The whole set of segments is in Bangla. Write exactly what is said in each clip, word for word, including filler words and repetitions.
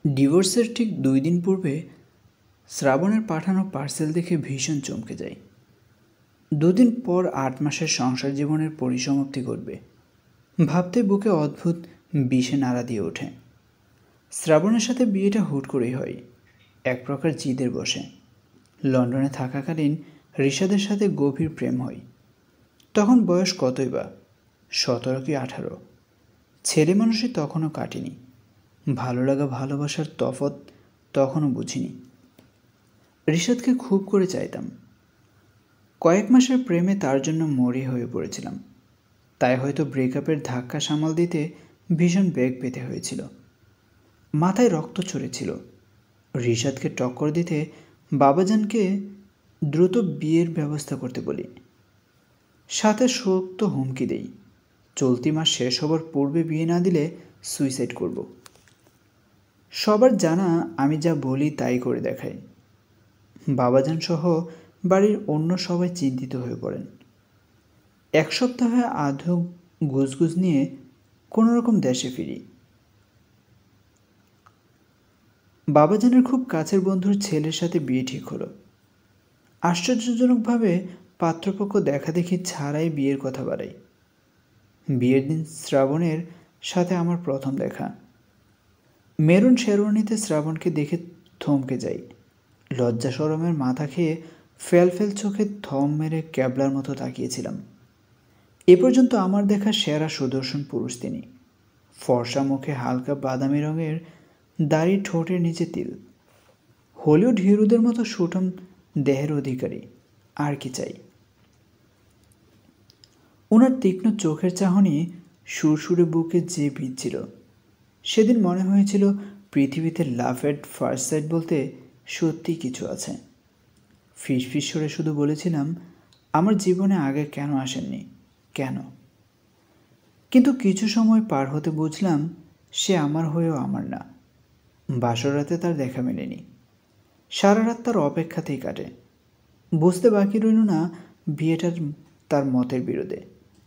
ডিভোর্সের ঠিক দুই দিন পূর্বে শ্রাবণের পাঠানো পার্সেল দেখে ভীষণ চমকে যাই। দুদিন পর আট মাসের সংসার জীবনের পরিসমাপ্তি ঘটবে ভাবতে বুকে অদ্ভুত বিষে নাড়া দিয়ে ওঠে। শ্রাবণের সাথে বিয়েটা হুট করেই হয়, এক প্রকার জিদের বসে। লন্ডনে থাকাকালীন ঋষাদের সাথে গভীর প্রেম হয়। তখন বয়স কতই বা, সতেরো কি আঠারো। ছেলে মানুষই তখনও কাটেনি। ভালো লাগা ভালোবাসার তফাৎ তখনও বুঝিনি। ঋষাদকে খুব করে চাইতাম। কয়েক মাসের প্রেমে তার জন্য মরি হয়ে পড়েছিলাম। তাই হয়তো ব্রেকআপের ধাক্কা সামাল দিতে ভীষণ বেগ পেতে হয়েছিল। মাথায় রক্ত ছড়েছিল। ঋষাদকে টক্কর দিতে বাবাজানকে দ্রুত বিয়ের ব্যবস্থা করতে বলি, সাথে শক্ত হুমকি দেই, চলতি মাস শেষ হবার পূর্বে বিয়ে না দিলে সুইসাইড করব। সবার জানা আমি যা বলি তাই করে দেখাই। বাবাজান সহ বাড়ির অন্য সবাই চিন্তিত হয়ে পড়েন। এক সপ্তাহে আধো গুজগুজ নিয়ে কোনো রকম দেশে ফিরি। বাবাজানের খুব কাছের বন্ধুর ছেলের সাথে বিয়ে ঠিক হলো। আশ্চর্যজনকভাবে পাত্রপক্ষ দেখাদেখি ছাড়াই বিয়ের কথা বাড়াই। বিয়ের দিন শ্রাবণের সাথে আমার প্রথম দেখা। মেরুন শেরওয়ানিতে শ্রাবণকে দেখে থমকে যাই। লজ্জা শরমের মাথা খেয়ে ফেল ফেল চোখে থম মেরে ক্যাবলার মতো তাকিয়েছিলাম। এ পর্যন্ত আমার দেখা সেরা সুদর্শন পুরুষ তিনি। ফর্সা মুখে হালকা বাদামি রঙের দাড়ি, ঠোঁটের নিচে তিল, হলিউড হিরোদের মতো সুঠাম দেহের অধিকারী। আর কি চাই? ওনার তীক্ষ্ণ চোখের চাহনি সুরসুরে বুকে যে বিঁধছিল। সেদিন মনে হয়েছিল পৃথিবীতে লাভ এট ফার্স্ট সাইট বলতে সত্যি কিছু আছে। ফিসফিস করে শুধু বলেছিলাম, আমার জীবনে আগে কেন আসেননি, কেন? কিন্তু কিছু সময় পার হতে বুঝলাম সে আমার হয়েও আমার না। বাসর রাতে তার দেখা মেলেনি। সারা রাত তার অপেক্ষাতেই কাটে। বুঝতে বাকি রইল না বিয়েটার তার মতের বিরোধে।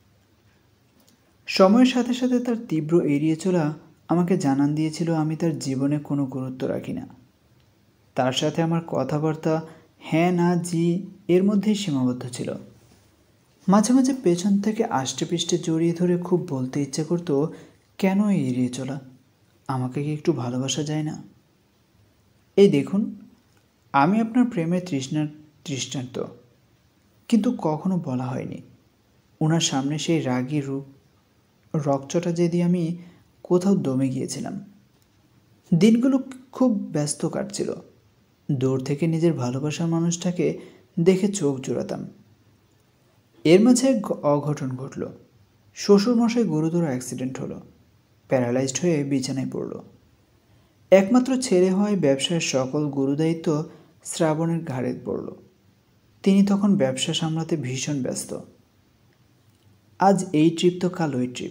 সময়ের সাথে সাথে তার তীব্র এড়িয়ে চলা আমাকে জানান দিয়েছিল আমি তার জীবনে কোনো গুরুত্ব রাখি না। তার সাথে আমার কথাবার্তা হ্যাঁ না জি এর মধ্যেই সীমাবদ্ধ ছিল। মাঝে মাঝে পেছন থেকে আষ্টে পৃষ্ঠে জড়িয়ে ধরে খুব বলতে ইচ্ছে করতো, কেন এড়িয়ে চলা? আমাকে কি একটু ভালোবাসা যায় না? এই দেখুন, আমি আপনার প্রেমের তৃষ্ণার তৃষ্ণার্ত, কিন্তু কখনো বলা হয়নি। ওনার সামনে সেই রাগী রূপ রকচটা যে দিয়ে আমি কোথাও দমে গিয়েছিলাম। দিনগুলো খুব ব্যস্ত কাটছিল। দূর থেকে নিজের ভালোবাসার মানুষটাকে দেখে চোখ জোড়াতাম। এর মাঝে এক অঘটন ঘটল। শ্বশুরমশাই গুরুতর অ্যাক্সিডেন্ট হলো। প্যারালাইজড হয়ে বিছানায় পড়ল। একমাত্র ছেলে হওয়ায় ব্যবসার সকল গুরুদায়িত্ব শ্রাবণের ঘাড়ে পড়ল। তিনি তখন ব্যবসা সামলাতে ভীষণ ব্যস্ত। আজ এই ট্রিপ তো কাল ওই ট্রিপ।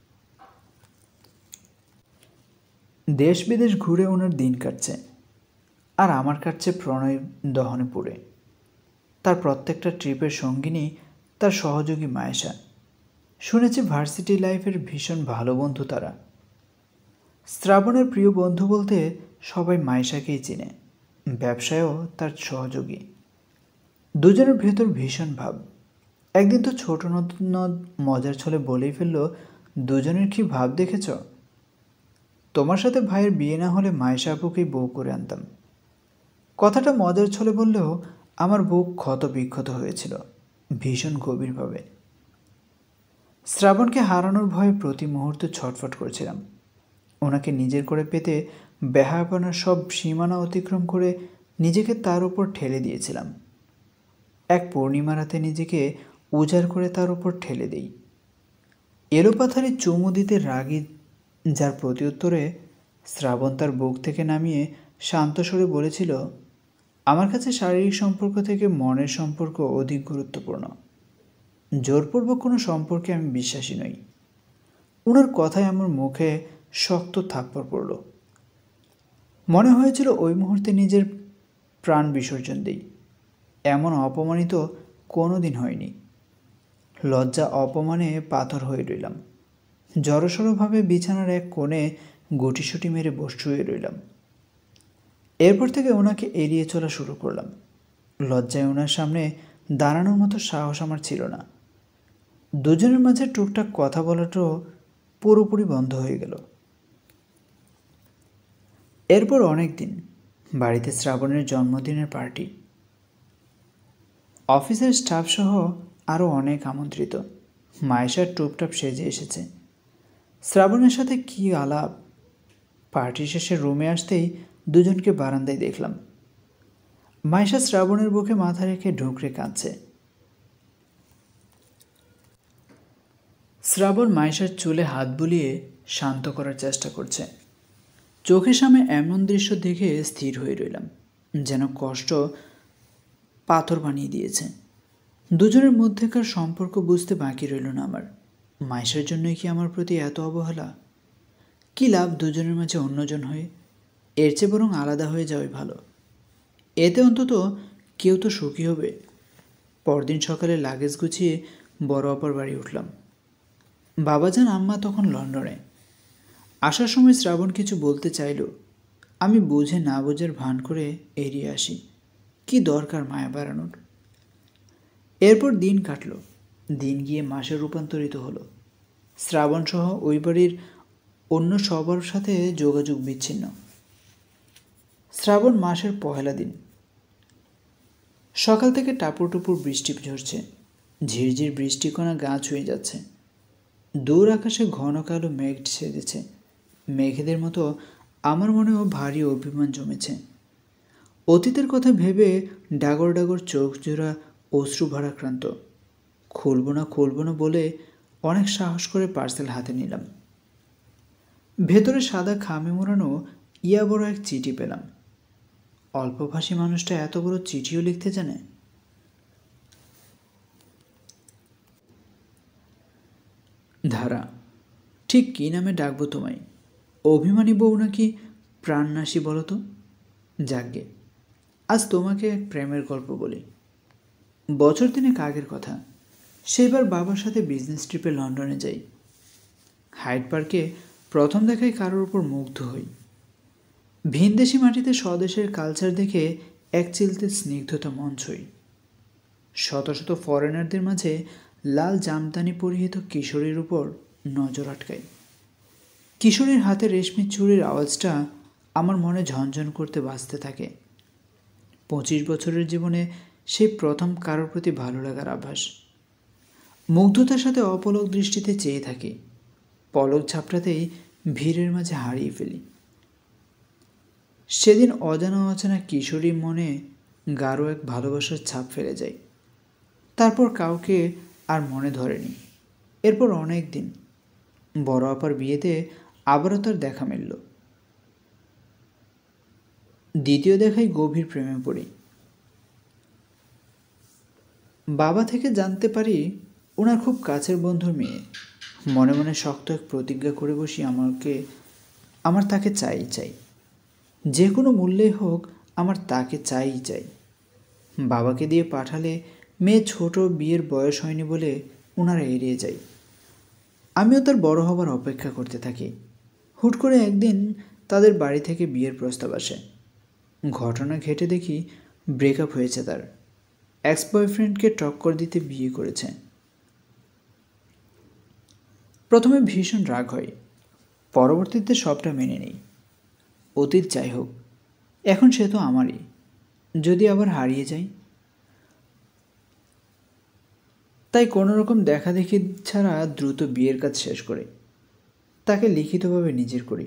দেশ বিদেশ ঘুরে ওনার দিন কাটছে, আর আমার কাটছে প্রণয় দহনে পড়ে। তার প্রত্যেকটা ট্রিপের সঙ্গিনী তার সহযোগী মায়েশা। শুনেছি ভার্সিটি লাইফের ভীষণ ভালো বন্ধু তারা। শ্রাবণের প্রিয় বন্ধু বলতে সবাই মায়েশাকেই চিনে, ব্যবসায়ও তার সহযোগী। দুজনের ভেতর ভীষণ ভাব। একদিন তো ছোট নদ নদ মজার ছলে বলেই ফেলল, দুজনের কি ভাব দেখেছ? তোমার সাথে ভাইয়ের বিয়ে না হলে মায়েশা আপুকেই বউ করে আনতাম। কথাটা মজার ছলে বললেও আমার বুক ক্ষত বিক্ষত হয়েছিল ভীষণ গভীরভাবে। শ্রাবণকে হারানোর ভয়ে প্রতি মুহূর্তে ছটফট করছিলাম। ওনাকে নিজের করে পেতে বেহায়াপনার সব সীমানা অতিক্রম করে নিজেকে তার উপর ঠেলে দিয়েছিলাম। এক পূর্ণিমা রাতে নিজেকে উজাড় করে তার উপর ঠেলে দিই। এলোপাথারি চুমু দিতে রাগী যার প্রত্যুত্তরে শ্রাবণ তার বুক থেকে নামিয়ে শান্ত স্বরে বলেছিল, আমার কাছে শারীরিক সম্পর্ক থেকে মনের সম্পর্ক অধিক গুরুত্বপূর্ণ। জোরপূর্বক কোনো সম্পর্কে আমি বিশ্বাসী নই। ওনার কথায় আমার মুখে শক্ত থাপ্পড় পড়ল। মনে হয়েছিল ওই মুহূর্তে নিজের প্রাণ বিসর্জন দিই। এমন অপমানিত কোনো দিন হয়নি। লজ্জা অপমানে পাথর হয়ে রইলাম। জড়সড়ভাবে বিছানার এক কোণে গুটিসুটি মেরে বসে রইলাম। এরপর থেকে ওনাকে এড়িয়ে চলা শুরু করলাম। লজ্জায় ওনার সামনে দাঁড়ানোর মতো সাহস আমার ছিল না। দুজনের মাঝে টুকটাক কথা বলাটাও পুরোপুরি বন্ধ হয়ে গেল। এরপর অনেক দিন বাড়িতে শ্রাবণের জন্মদিনের পার্টি, অফিসের স্টাফসহ আরও অনেক আমন্ত্রিত। মায়েশার টুপটাপ সেজে এসেছে। শ্রাবণের সাথে কী আলাপ! পার্টি শেষে রুমে আসতেই দুজনকে বারান্দায় দেখলাম। মায়েশা শ্রাবণের বুকে মাথা রেখে ঢুকরে কাঁদছে। শ্রাবণ মায়েশার চুলে হাত বুলিয়ে শান্ত করার চেষ্টা করছে। চোখের সামনে এমন দৃশ্য দেখে স্থির হয়ে রইলাম, যেন কষ্ট পাথর বানিয়ে দিয়েছে। দুজনের মধ্যেকার সম্পর্ক বুঝতে বাকি রইল না আমার। মায়েশার জন্যই কি আমার প্রতি এত অবহেলা? কী লাভ দুজনের মাঝে অন্যজন হয়ে? এর চেয়ে বরং আলাদা হয়ে যাওয়াই ভালো। এতে অন্তত কেউ তো সুখী হবে। পরদিন সকালে লাগেজ গুছিয়ে বড় অপার বাড়ি উঠলাম। বাবাজান আম্মা তখন লন্ডনে। আসার সময় শ্রাবণ কিছু বলতে চাইল, আমি বুঝে না বোঝার ভান করে এড়িয়ে আসি। কি দরকার মায়া বাড়ানোর? এরপর দিন কাটল। দিন গিয়ে মাসে রূপান্তরিত হলো। শ্রাবণসহ ওই বাড়ির অন্য সবার সাথে যোগাযোগ বিচ্ছিন্ন। শ্রাবণ মাসের পহেলা দিন। সকাল থেকে টাপুর টুপুর বৃষ্টি ঝরছে। ঝিরঝির বৃষ্টিকণা গা ছুঁয়ে যাচ্ছে। দূর আকাশে ঘন কালো মেঘ ছেড়েছে। মেঘেদের মতো আমার মনেও ভারী অভিমান জমেছে। অতীতের কথা ভেবে ডাগর ডাগর চোখ জোড়া অশ্রু ভারাক্রান্ত। খুলব না খুলব না বলে অনেক সাহস করে পার্সেল হাতে নিলাম। ভেতরে সাদা খামে মোড়ানো ইয়া বড় এক চিঠি পেলাম। অল্পভাষী মানুষটা এত বড় চিঠিও লিখতে জানে? ধারা, ঠিক কী নামে ডাকবো তোমায়? অভিমানী বউ নাকি প্রাণনাশী বলো তো? যাকগে, আজ তোমাকে এক প্রেমের গল্প বলি। বছর তিনেক আগের কথা। সেবার বাবার সাথে বিজনেস ট্রিপে লন্ডনে যাই। হাইড পার্কে প্রথম দেখায় কারোর উপর মুগ্ধ হই। ভিনদেশি মাটিতে স্বদেশের কালচার দেখে এক চিলতে স্নিগ্ধতা মন ছুঁই। শত শত ফরেনারদের মাঝে লাল জামদানি পরিহিত কিশোরীর উপর নজর আটকাই। কিশোরীর হাতে রেশমি চুড়ির আওয়াজটা আমার মনে ঝনঝন করতে বাজতে থাকে। পঁচিশ বছরের জীবনে সেই প্রথম কারোর প্রতি ভালো লাগার আভাস। মুগ্ধতার সাথে অপলক দৃষ্টিতে চেয়ে থাকি। পলক ঝাপটাতেই ভিড়ের মাঝে হারিয়ে ফেলি। সেদিন অজানা অচেনা কিশোরী মনে গাঢ় এক ভালোবাসার ছাপ ফেলে যায়। তারপর কাউকে আর মনে ধরেনি। এরপর অনেক দিন বড় আপার বিয়েতে আবারও তার দেখা মিলল। দ্বিতীয় দেখায় গভীর প্রেমে পড়ি। বাবা থেকে জানতে পারি ওনার খুব কাছের বন্ধুর মেয়ে। মনে মনে শক্ত এক প্রতিজ্ঞা করে বসি আমাকে আমার তাকে চাই চাই যে কোনো মূল্যেই হোক, আমার তাকে চাই চাই। বাবাকে দিয়ে পাঠালে মেয়ে ছোট, বিয়ের বয়স হয়নি বলে ওনারা এড়িয়ে যায়। আমিও তার বড় হবার অপেক্ষা করতে থাকি। হুট করে একদিন তাদের বাড়ি থেকে বিয়ের প্রস্তাব আসে। ঘটনা ঘেটে দেখি ব্রেকআপ হয়েছে তার। এক্স বয়ফ্রেন্ডকে টক্কর দিতে বিয়ে করেছে। প্রথমে ভীষণ রাগ হয়, পরবর্তীতে সবটা মেনে নেই। অতীত যাই হোক, এখন সে তো আমারই। যদি আবার হারিয়ে যাই? তাই কোনোরকম দেখা দেখি ছাড়া দ্রুত বিয়ের কাজ শেষ করে তাকে লিখিতভাবে নিজের করি।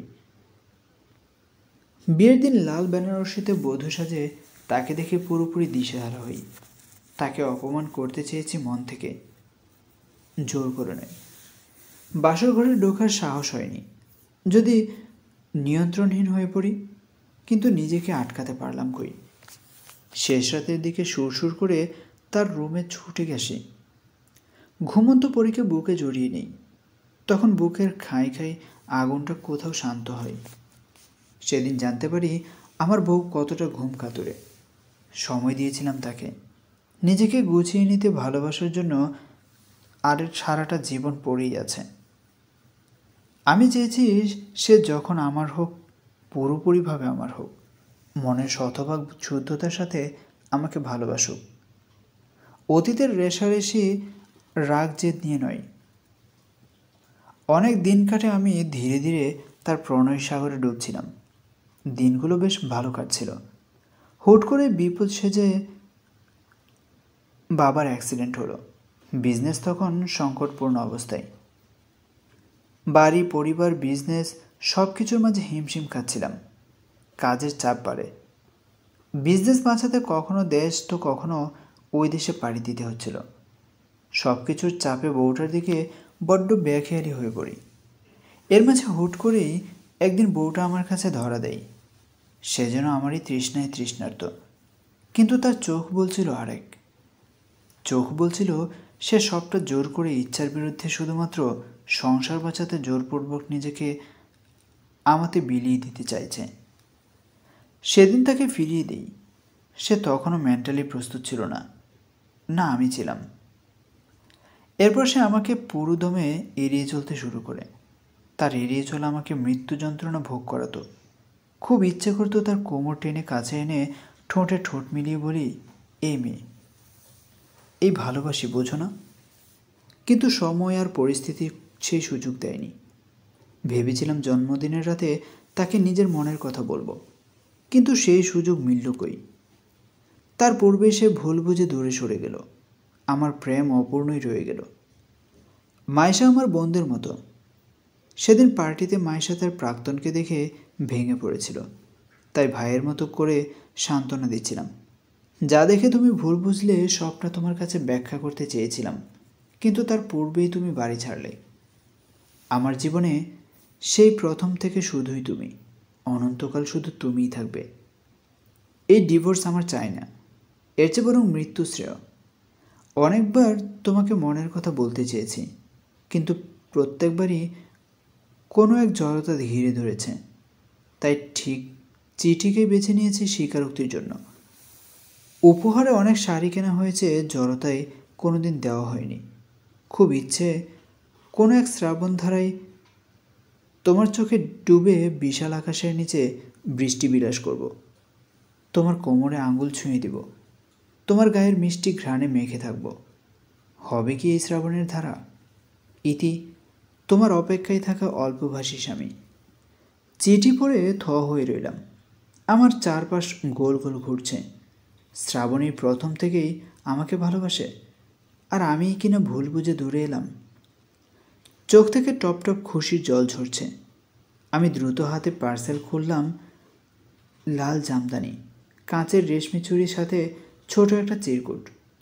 বিয়ের দিন লাল বেনারসিতে বধূ সাজে তাকে দেখে পুরোপুরি দিশেহারা হই। তাকে অপমান করতে চেয়েছি মন থেকে, জোর করে নেয়। বাসর ঘরে ঢোকার সাহস হয়নি। যদি নিয়ন্ত্রণহীন হয়ে পড়ি, কিন্তু নিজেকে আটকাতে পারলাম কই। শেষ রাতের দিকে সুরসুর করে তার রুমে ছুটে গেছি। ঘুমন্ত পরীকে বুকে জড়িয়ে নেই। তখন বুকের খাই খাই আগুনটা কোথাও শান্ত হয়। সেদিন জানতে পারি আমার বউ কতটা ঘুম কাতুরে। সময় দিয়েছিলাম তাকে, নিজেকে গুছিয়ে নিতে, ভালোবাসার জন্য। আর সারাটা জীবন পড়েই আছে। আমি চেয়েছি সে যখন আমার হোক, পুরোপুরিভাবে আমার হোক। মনের শতভাগ শুদ্ধতার সাথে আমাকে ভালোবাসুক। অতীতের রেশারেশি রাগ জেদ নিয়ে নয়। অনেক দিন কাটে আমি ধীরে ধীরে তার প্রণয় সাগরে ডুবছিলাম। দিনগুলো বেশ ভালো কাটছিল। হুট করে বিপদ সেজে বাবার অ্যাক্সিডেন্ট হলো। বিজনেস তখন সংকটপূর্ণ অবস্থায়। বাড়ি, পরিবার, বিজনেস সব কিছুর মাঝে হিমশিম খাচ্ছিলাম। কাজের চাপ বাড়ে। বিজনেস বাঁচাতে কখনো দেশ তো কখনো ওই দেশে পাড়ি দিতে হচ্ছিল। সব কিছুর চাপে বউটার দিকে বড্ড বেখেয়ালি হয়ে পড়ি। এর মাঝে হুট করেই একদিন বউটা আমার কাছে ধরা দেয়। সে যেন আমারই তৃষ্ণায় তৃষ্ণার্ত, কিন্তু তার চোখ বলছিল আরেক। চোখ বলছিল সে সবটা জোর করে ইচ্ছার বিরুদ্ধে শুধুমাত্র সংসার বাঁচাতে জোরপূর্বক নিজেকে আমাতে বিলিয়ে দিতে চাইছে। সেদিন তাকে ফিরিয়ে দিই। সে তখনও মেন্টালি প্রস্তুত ছিল না, না আমি ছিলাম। এরপর সে আমাকে পুরোদমে এড়িয়ে চলতে শুরু করে। তার এড়িয়ে চলা আমাকে মৃত্যু যন্ত্রণা ভোগ করাতো। খুব ইচ্ছে করতো তার কোমর টেনে কাছে এনে ঠোঁটে ঠোঁট মিলিয়ে বলি, এই মেয়ে, এই ভালোবাসি, বোঝো না? কিন্তু সময় আর পরিস্থিতি সেই সুযোগ দেয়নি। ভেবেছিলাম জন্মদিনের রাতে তাকে নিজের মনের কথা বলবো, কিন্তু সেই সুযোগ মিলল কই। তার পূর্বে সে ভুল বুঝে দূরে সরে গেল। আমার প্রেম অপূর্ণই রয়ে গেল। মাইশা আমার বন্ধুর মতো। সেদিন পার্টিতে মাইশা তার প্রাক্তনকে দেখে ভেঙে পড়েছিল, তাই ভাইয়ের মতো করে সান্ত্বনা দিচ্ছিলাম। যা দেখে তুমি ভুল বুঝলে সবটা তোমার কাছে ব্যাখ্যা করতে চেয়েছিলাম, কিন্তু তার পূর্বেই তুমি বাড়ি ছাড়লে। আমার জীবনে সেই প্রথম থেকে শুধুই তুমি, অনন্তকাল শুধু তুমিই থাকবে। এই ডিভোর্স আমার চাই না, এর চেয়ে বরং মৃত্যু শ্রেয়। অনেকবার তোমাকে মনের কথা বলতে চেয়েছি, কিন্তু প্রত্যেকবারই কোনো এক জড়তা ঘিরে ধরেছে। তাই ঠিক চিঠিকেই বেছে নিয়েছি স্বীকারোক্তির জন্য। উপহারে অনেক শাড়ি কেনা হয়েছে, জড়তায় কোনো দিন দেওয়া হয়নি। খুব ইচ্ছে কোনো এক শ্রাবণ ধারায় তোমার চোখে ডুবে বিশাল আকাশের নিচে বৃষ্টি বিলাস করব। তোমার কোমরে আঙুল ছুঁয়ে দিব, তোমার গায়ের মিষ্টি ঘ্রাণে মেখে থাকব। হবে কি এই শ্রাবণের ধারা? ইতি, তোমার অপেক্ষায় থাকা অল্পভাষী স্বামী। চিঠি পড়ে থ হয়ে রইলাম। আমার চারপাশ গোল গোল ঘুরছে। শ্রাবণী প্রথম থেকেই আমাকে ভালোবাসে, আর আমি কিনা ভুল বুঝে দূরে এলাম। চোখ থেকে টপ টপ খুশির জল ঝরছে। আমি দ্রুত হাতে পার্সেল খুললাম। লাল জামদানি, কাঁচের রেশমি চুড়ির সাথে ছোট একটা চিরকুট।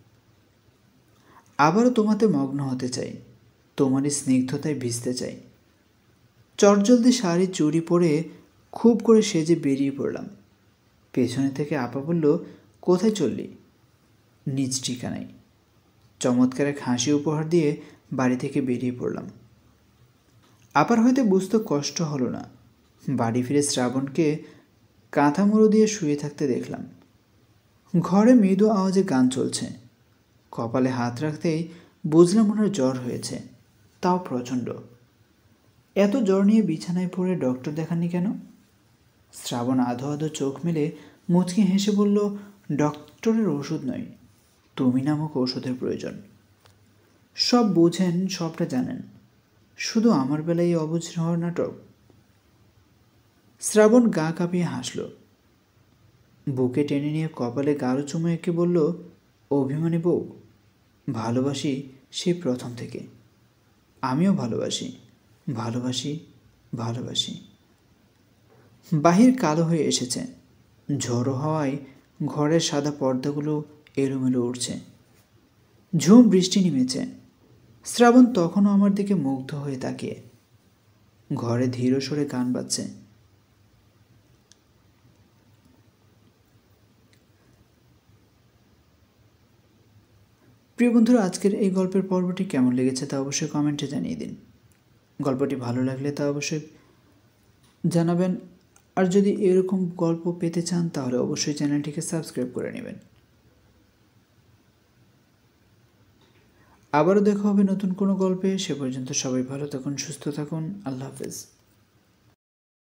আবারও তোমাতে মগ্ন হতে চাই, তোমারই স্নিগ্ধতায় ভিজতে চাই। চটজলদি শাড়ি চুড়ি পরে খুব করে সেজে বেরিয়ে পড়লাম। পেছনে থেকে আপা বলল, কোথায় চললি? নিজ ঠিকানায়। চমৎকার এক হাসি উপহার দিয়ে বাড়ি থেকে বেরিয়ে পড়লাম। আপার হয়তো বুঝতে কষ্ট হলো না। বাড়ি ফিরে শ্রাবণকে কাঁথা মুড়ো দিয়ে শুয়ে থাকতে দেখলাম। ঘরে মৃদু আওয়াজে গান চলছে। কপালে হাত রাখতেই বুঝলাম ওনার জ্বর হয়েছে, তাও প্রচণ্ড। এত জ্বর নিয়ে বিছানায় পড়ে ডক্টর দেখাননি কেন? শ্রাবণ আধো আধো চোখ মেলে মুচকি হেসে বলল, ডক্টরের ওষুধ নয়, তুমি নামক ওষুধের প্রয়োজন। সব বোঝেন, সবটা জানেন, শুধু আমার বেলায় এই অবুঝ হওয়ার নাটক। শ্রাবণ গা কাঁপিয়ে হাসল। বুকে টেনে নিয়ে কপালে গাঢ় চুমো এঁকে বলল, অভিমানী বউ, ভালোবাসি সেই প্রথম থেকে। আমিও ভালোবাসি, ভালোবাসি, ভালোবাসি। বাহির কালো হয়ে এসেছে। ঝোড়ো হওয়ায় ঘরের সাদা পর্দাগুলো এলোমেলো উঠছে। ঝুম বৃষ্টি নেমেছে। শ্রাবণ তখনও আমার দিকে মুগ্ধ হয়ে তাকিয়ে। ঘরে ধীর সরে গান বাজছে। প্রিয় বন্ধুরা, আজকের এই গল্পের পর্বটি কেমন লেগেছে তা অবশ্যই কমেন্টে জানিয়ে দিন। গল্পটি ভালো লাগলে তা অবশ্যই জানাবেন। আর যদি এরকম গল্প পেতে চান তাহলে অবশ্যই চ্যানেলটিকে সাবস্ক্রাইব করে নেবেন। আবারও দেখা হবে নতুন কোনো গল্পে। সে পর্যন্ত সবাই ভালো থাকুন, সুস্থ থাকুন। আল্লাহ হাফেজ।